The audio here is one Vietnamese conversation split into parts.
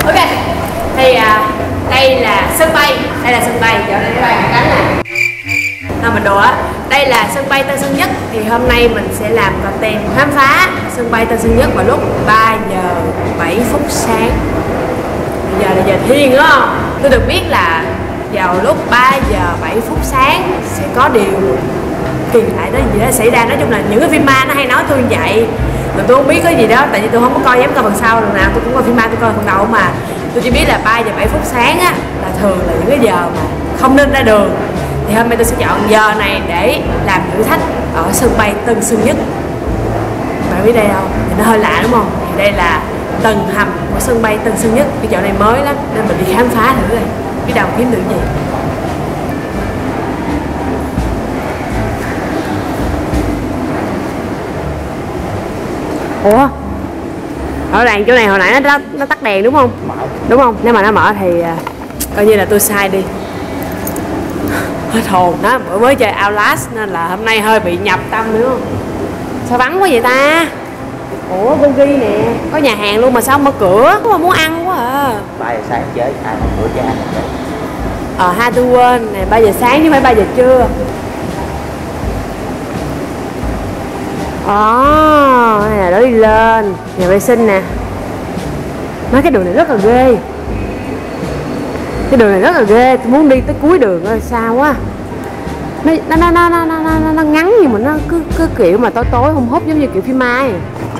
Ok, thì đây là sân bay, chỗ này cái bay hạ cánh nè. Thôi mình đùa á, đây là sân bay Tân Sơn Nhất. Thì hôm nay mình sẽ làm content khám phá sân bay Tân Sơn Nhất vào lúc 3 giờ 7 phút sáng. Bây giờ là giờ thiên đúng không? Tôi được biết là vào lúc 3 giờ 7 phút sáng sẽ có điều kỳ lạ đó gì đó xảy ra. Nói chung là những cái phim ma nó hay nói tôi như vậy, mà tôi không biết cái gì đó, tại vì tôi không có coi, dám coi phần sau. Lần nào tôi cũng coi phim ma, tôi coi phần đầu mà. Tôi chỉ biết là 3 giờ 7 phút sáng á là thường là những cái giờ mà không nên ra đường. Thì hôm nay tôi sẽ chọn giờ này để làm thử thách ở sân bay Tân Sơn Nhất. Bạn biết đây không? Thì nó hơi lạ đúng không? Thì đây là tầng hầm của sân bay Tân Sơn Nhất. Cái chỗ này mới lắm nên mình đi khám phá thử rồi. Biết đâu kiếm được gì. Ủa? Rõ ràng chỗ này hồi nãy nó tắt đèn đúng không? Mở. Đúng không? Nếu mà nó mở thì coi như là tôi sai đi. Hơi hồn đó, bữa mới chơi Outlast nên là hôm nay hơi bị nhập tâm nữa không? Sao vắng quá vậy ta? Ủa Burger nè, có nhà hàng luôn mà sao không mở cửa? Có mà muốn ăn quá à. 3 giờ sáng chơi, ai mở cửa cho ăn. Ha tôi quên nè, 3 giờ sáng chứ không phải 3 giờ trưa. Này là đó đi lên, nhà vệ sinh nè. Mấy cái đường này rất là ghê. Cái đường này rất là ghê, tôi muốn đi tới cuối đường rồi sao quá. Nó ngắn nhưng mà nó cứ kiểu mà tối tối hung hút giống như kiểu phim ma ấy.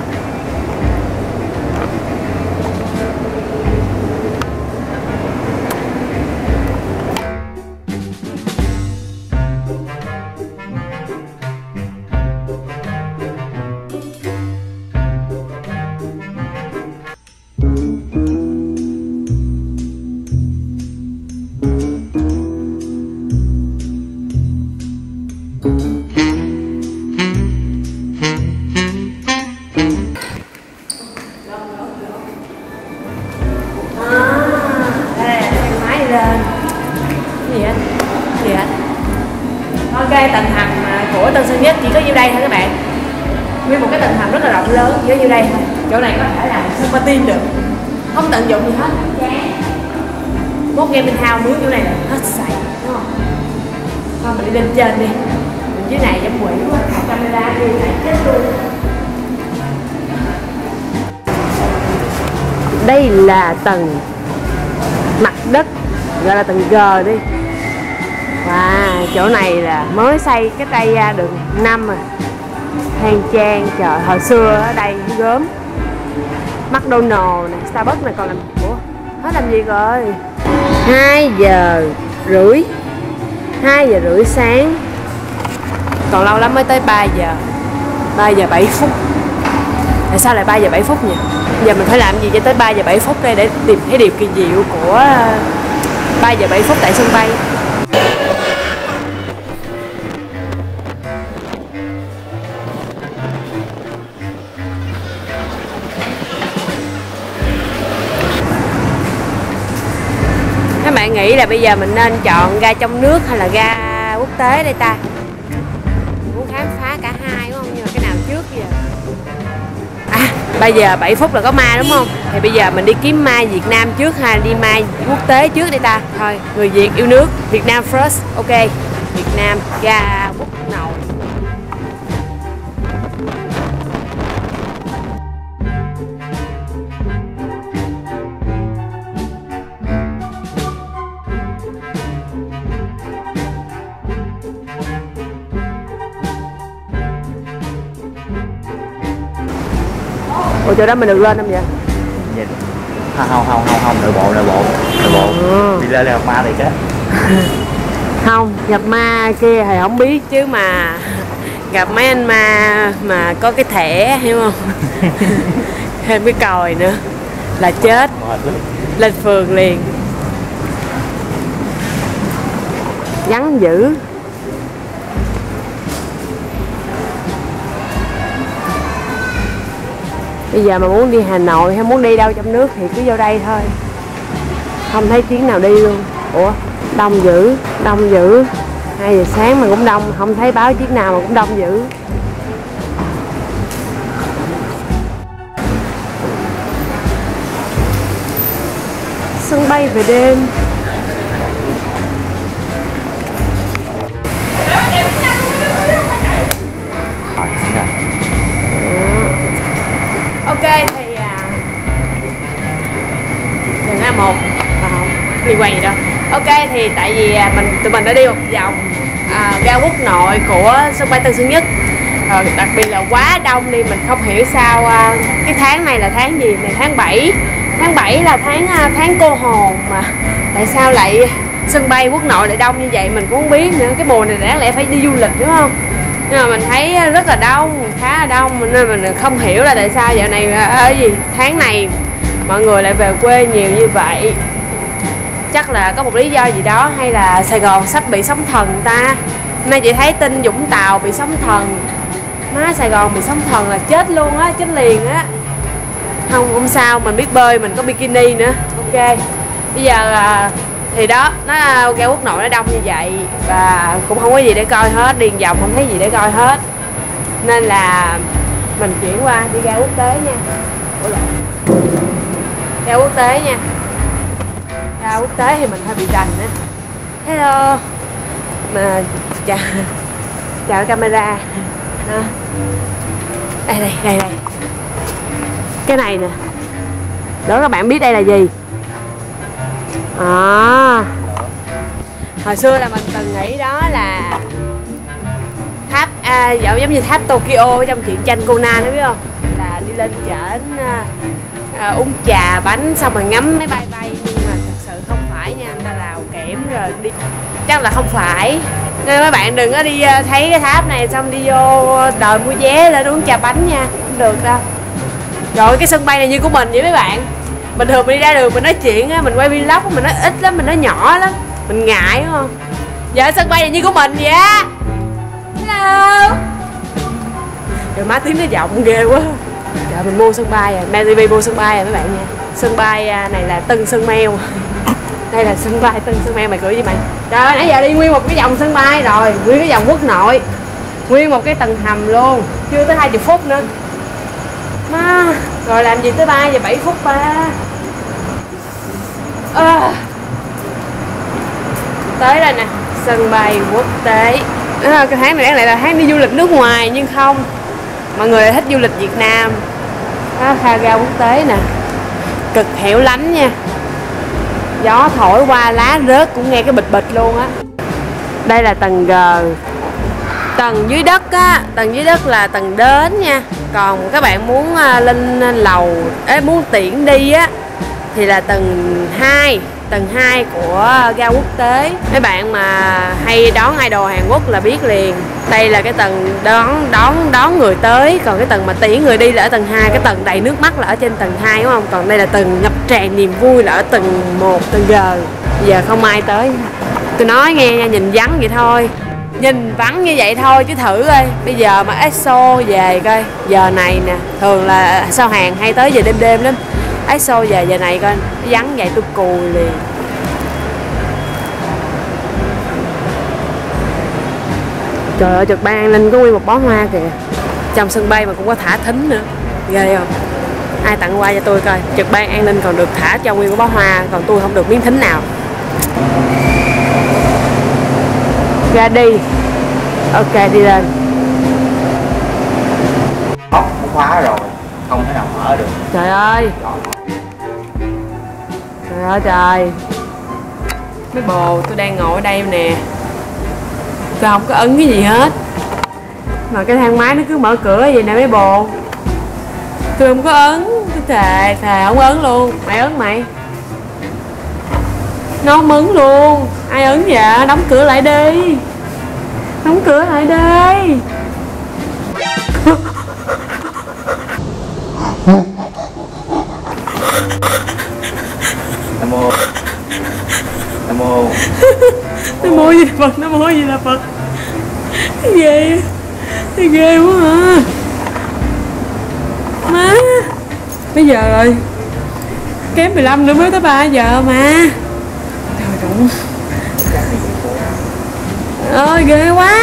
Ok, tầng hầm của Tân Sơn Nhất chỉ có nhiêu đây thôi các bạn. Nguyên một cái tầng hầm rất là rộng lớn, chỉ có nhiêu đây thôi. Chỗ này có thể làm sân patin được, không tận dụng gì hết, chán. Mốt gaming house mướn chỗ này là hết sạch, đúng không? Thôi mình đi lên trên đi. Mình dưới này giống quỷ quá, camera đi lại chết luôn. Đây là tầng mặt đất, gọi là tầng G đi. Wow, chỗ này là mới xây cái đây ra được 5 rồi. Khang trang, trời, hồi xưa ở đây gớm. McDonald's này, Starbucks này còn làm. Ủa, hết làm gì rồi? 2 giờ rưỡi 2 giờ rưỡi sáng. Còn lâu lắm mới tới 3 giờ 3 giờ 7 phút. Tại sao lại 3 giờ 7 phút nhỉ? Giờ mình phải làm gì cho tới 3 giờ 7 phút đây để tìm thấy điều kỳ diệu của 3 giờ 7 phút tại sân bay. Các bạn nghĩ là bây giờ mình nên chọn ga trong nước hay là ga quốc tế đây ta? Mình muốn khám phá cả hai đúng không? Nhưng mà cái nào trước giờ? 3 giờ 7 phút là có ma đúng không? Thì bây giờ mình đi kiếm ma Việt Nam trước hay đi ma quốc tế trước đây ta? Thôi, người Việt yêu nước, Việt Nam first, ok. Việt Nam, ga quốc nội. Ủa chỗ đó mình được lên không vậy? Nhìn. Không, nội bộ. Đi lên là gặp ma thì cái. Không, gặp ma kia thì không biết chứ mà gặp mấy anh ma mà có cái thẻ hiểu không? Thêm cái còi nữa là chết. Lên phường liền. Vắng dữ. Bây giờ mà muốn đi Hà Nội hay muốn đi đâu trong nước thì cứ vô đây thôi. Không thấy chuyến nào đi luôn. Ủa, đông dữ. 2 giờ sáng mà cũng đông, không thấy báo chiếc nào mà cũng đông dữ. Sân bay về đêm. Ok thì đừng là một liên quan gì đâu. Ok thì tại vì tụi mình đã đi một vòng ga quốc nội của sân bay Tân Sơn Nhất, đặc biệt là quá đông đi, mình không hiểu sao cái tháng này là tháng gì này, tháng 7. Tháng 7 là tháng cô hồn mà tại sao lại sân bay quốc nội lại đông như vậy mình cũng không biết nữa. Cái mùa này đáng lẽ phải đi du lịch đúng không, nhưng mà mình thấy rất là đông, khá là đông, nên mình không hiểu là tại sao dạo này tháng này mọi người lại về quê nhiều như vậy. Chắc là có một lý do gì đó, hay là Sài Gòn sắp bị sóng thần ta. Nay chị thấy tin Vũng Tàu bị sóng thần. Má, Sài Gòn bị sóng thần là chết luôn á, chết liền á. Không sao, mình biết bơi, mình có bikini nữa. Ok, bây giờ thì đó, ga quốc nội nó đông như vậy và cũng không có gì để coi hết, điền vòng không thấy gì để coi hết, nên là mình chuyển qua đi ga quốc tế nha. Ga quốc tế nha. Ga quốc tế thì mình hơi bị rành á. Hello, mà chào camera. Đây cái này nè, đó các bạn biết đây là gì? Hồi xưa là mình từng nghĩ đó là tháp giống như tháp Tokyo trong truyện tranh Conan đó, biết không? Là đi lên trển uống trà bánh xong rồi ngắm máy bay bay, nhưng mà thật sự không phải nha, người ta rào kẽm rồi đi, chắc là không phải. Nên mấy bạn đừng có đi thấy cái tháp này xong đi vô đòi mua vé lên uống trà bánh nha, không được đâu. Rồi cái sân bay này như của mình vậy mấy bạn. Bình thường mình đi ra đường mình nói chuyện á, mình quay vlog mình nói ít lắm, mình nói nhỏ lắm, mình ngại đúng không? Giờ sân bay này như của mình vậy á. Hello. Rồi má tiếng nó giọng ghê quá. Giờ mình mua sân bay rồi, Mang TV mua sân bay rồi mấy bạn nha. Sân bay này là Tân Sơn Mel. Đây là sân bay Tân Sơn Mel, mày cười gì mày? Trời ơi, nãy giờ đi nguyên một cái vòng sân bay rồi, nguyên cái vòng quốc nội, nguyên một cái tầng hầm luôn, chưa tới 20 phút nữa. Má, rồi làm gì tới 3 giờ 7 phút ba. Tới đây nè, sân bay quốc tế. Cái tháng này đáng lẽ là tháng đi du lịch nước ngoài, nhưng không, mọi người lại thích du lịch Việt Nam. Ga quốc tế nè, cực hẻo lánh nha, gió thổi qua lá rớt cũng nghe cái bịch bịch luôn á. Đây là tầng G. Tầng dưới đất á, tầng dưới đất là tầng đến nha. Còn các bạn muốn lên lầu, muốn tiện đi á thì là tầng 2. Tầng 2 của ga quốc tế. Mấy bạn mà hay đón idol Hàn Quốc là biết liền. Đây là cái tầng đón người tới. Còn cái tầng mà tiễn người đi là ở tầng 2. Cái tầng đầy nước mắt là ở trên tầng 2 đúng không? Còn đây là tầng ngập tràn niềm vui là ở tầng 1, tầng G. Giờ không ai tới. Tôi nói nghe nha, nhìn vắng vậy thôi. Nhìn vắng như vậy thôi chứ thử coi. Bây giờ mà EXO về coi. Giờ này nè, thường là sao Hàn hay tới giờ đêm lắm. EXO về giờ này coi, vắng vậy tôi cùi liền. Trời ơi, trực ban an ninh có nguyên một bó hoa kìa. Trong sân bay mà cũng có thả thính nữa, ghê không? Ai tặng hoa cho tôi coi. Trực ban an ninh còn được thả cho nguyên một bó hoa, còn tôi không được miếng thính nào. Ra đi. Ok, đi lên. Ốc cũng khóa rồi, không thể nào mở được. Trời ơi. Trời ơi trời. Mấy bồ tôi đang ngồi ở đây nè, tôi không có ấn cái gì hết, mà cái thang máy nó cứ mở cửa vậy nè mấy bồ. Tôi không có ấn, tôi thề không ấn luôn. Mày ấn mày. Nó không ấn luôn. Ai ấn vậy? Đóng cửa lại đi. Đóng cửa lại đi. Nam mô. Nam mô. Nam mô gì là Phật, Nam mô gì là Phật. Ghê. Ghê quá hả? Má. Bây giờ rồi. Kém 15 nữa mới tới 3 giờ mà. Trời đúng. Ơi ghê quá.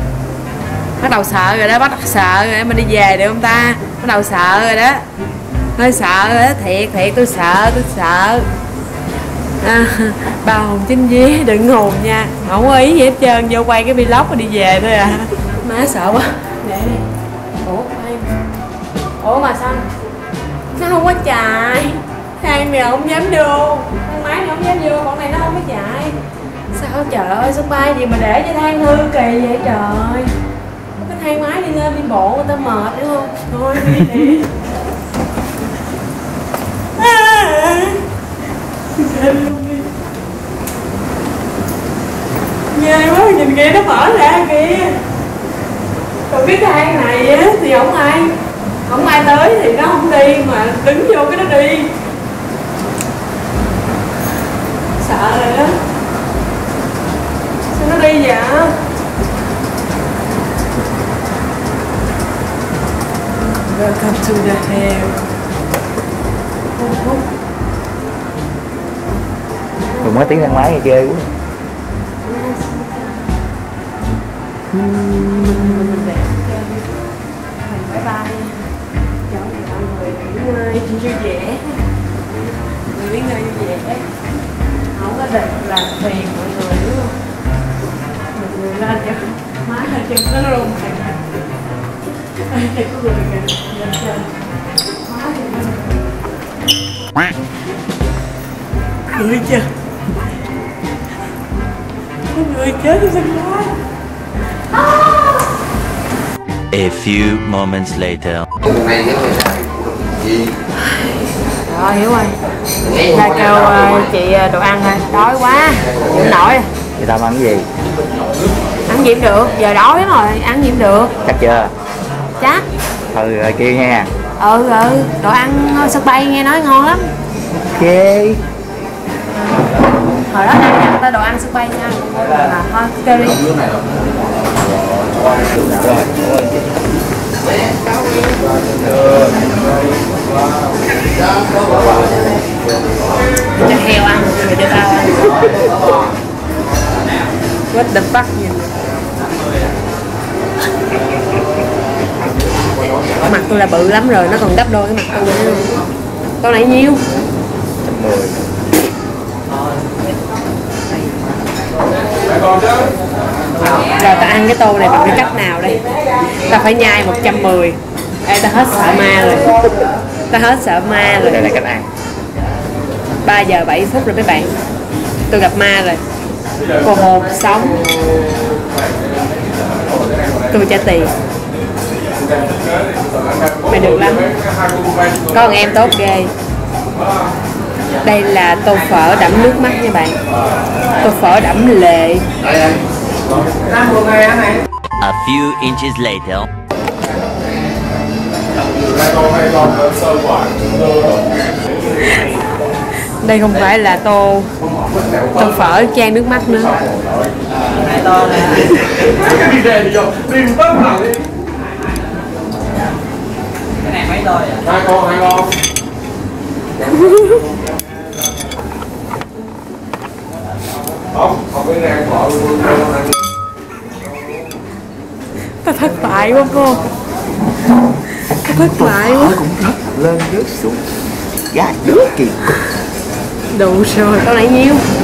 Bắt đầu sợ rồi đó, bắt đầu sợ rồi, mình đi về được không ta? Bắt đầu sợ rồi đó. Hơi sợ đó, thiệt tôi sợ Bà Hồng Chính Vía đừng hùn nha, không có ý gì hết trơn, vô quay cái vlog rồi đi về thôi à. Má sợ quá. Để đi. Ủa mà sao nó không có chạy? Thang này không dám vô, thang máy này không dám vô, con này nó không có chạy. Sao trời ơi, sân bay gì mà để cho thang hư kỳ vậy trời. Cái thang máy đi lên đi bộ người ta mệt đúng không? Thôi đi. Ghê quá, nhìn kia nó mở ra kìa. Còn cái thang này á thì không ai tới thì nó không đi, mà đứng vô cái nó đi. Sợ rồi đó. Sao nó đi vậy? Welcome to the hell. Đừng có tiếng thang máy nghe ghê quá. Bye bye. Chỗ này mọi người nghỉ ngơi vui vẻ. Người nghỉ ngơi vui vẻ. Không có định làm phiền mọi người đúng không? Mọi người lên cho má lên chân nó rung kìa. Đây có người kìa, lên trên. Má thì người chưa? Có người chết trong sân bay. A few moments later. Rồi hiểu rồi. Ra kêu chị đồ ăn thôi, đói quá, chịu nổi. Người ta ăn cái gì? Ăn gì cũng được, giờ đói lắm rồi, ăn gì cũng được. Chắc chưa? Chắc. Ừ rồi kêu nha. Ừ, đồ ăn sân bay nghe nói ngon lắm. Ok. Hồi đó đang ăn ta đồ ăn sân bay nha. Thôi kêu đi. Cho heo ăn, rồi cho tao ăn. What the fuck nhìn. Mặt tôi là bự lắm rồi, nó còn gấp đôi cái mặt tôi nữa. Tô này nhiêu? 110. Rồi ta ăn cái tô này bằng cái cách nào đây? Ta phải nhai 110. Ê, ta hết sợ ma rồi. Đây là cách ăn. 3 giờ 7 phút rồi mấy bạn. Tôi gặp ma rồi. Cô hồn sống. Tôi trả tiền. Mày được lắm. Có con em tốt ghê. Đây là tô phở đẫm nước mắt nha bạn. Tô phở đẫm lệ. A few inches later. Đây không phải là tô phở chan nước mắt nữa. Cái này mấy đôi à? Hai con. Không cái rang bỏ luôn. Ta thất bại quá cô. Ta thất bại quá. Lên rớt xuống. Gà nước kìa. Đủ rồi. Con này nhiêu?